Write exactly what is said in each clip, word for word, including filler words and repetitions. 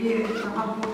لتقبل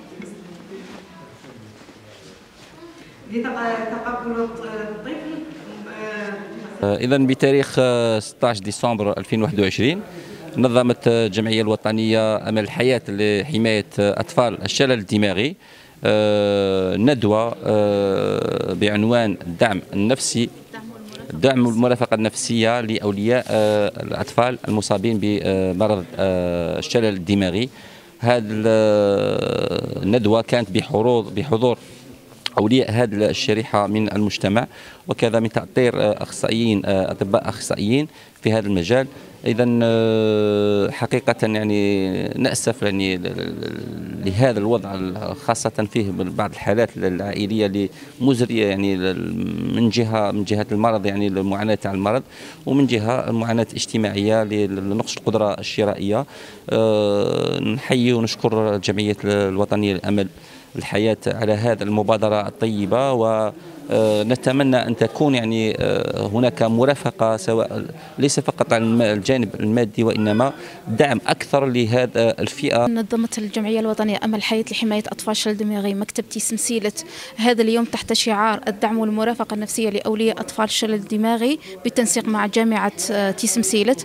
لتقبل الطفل. إذا بتاريخ ستة عشر ديسمبر ألفين وواحد وعشرين نظمت الجمعية الوطنية أمل الحياة لحماية أطفال الشلل الدماغي ندوة بعنوان الدعم النفسي دعم المرافقة النفسية لأولياء الأطفال المصابين بمرض الشلل الدماغي. هذه الندوة كانت بحضور بحضور أولياء هذه الشريحة من المجتمع وكذا من تأطير أخصائيين أطباء أخصائيين في هذا المجال. إذا حقيقة يعني نأسف يعني لهذا الوضع، خاصة فيه بعض الحالات العائلية اللي مزرية يعني من جهة من جهة المرض يعني المعاناة تاع المرض، ومن جهة المعاناة الاجتماعية لنقص القدرة الشرائية. نحيي ونشكر الجمعية الوطنية للأمل الحياة على هذه المبادرة الطيبة، ونتمنى أن تكون يعني هناك مرافقة سواء ليس فقط على الجانب المادي وإنما دعم أكثر لهذا الفئة. نظمت الجمعية الوطنية أمل الحياة لحماية أطفال الشلل الدماغي مكتب تيسمسيلة هذا اليوم تحت شعار الدعم والمرافقة النفسية لأولياء أطفال الشلل الدماغي بالتنسيق مع جامعة تيسمسيلة.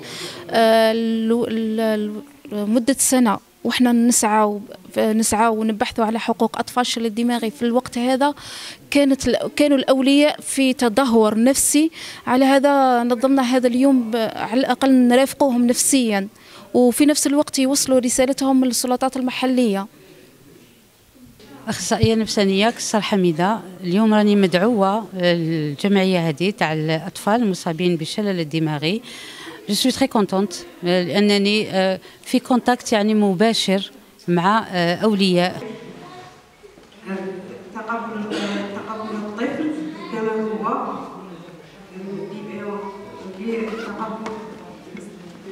مدة سنة وإحنا نسعى نسعى ونبحثوا على حقوق أطفال الشلل الدماغي. في الوقت هذا كانت كانوا الأولياء في تدهور نفسي، على هذا نظمنا هذا اليوم على الأقل نرافقوهم نفسيا وفي نفس الوقت يوصلوا رسالتهم للسلطات المحلية. أخصائية نفسانية كسر حميدة. اليوم راني مدعوة الجمعية هذه تاع الأطفال المصابين بالشلل الدماغي. Je suis très contente لأنني في كونتاكت يعني مباشر مع أولياء. تقبل تقبل الطفل كما هو، تقبل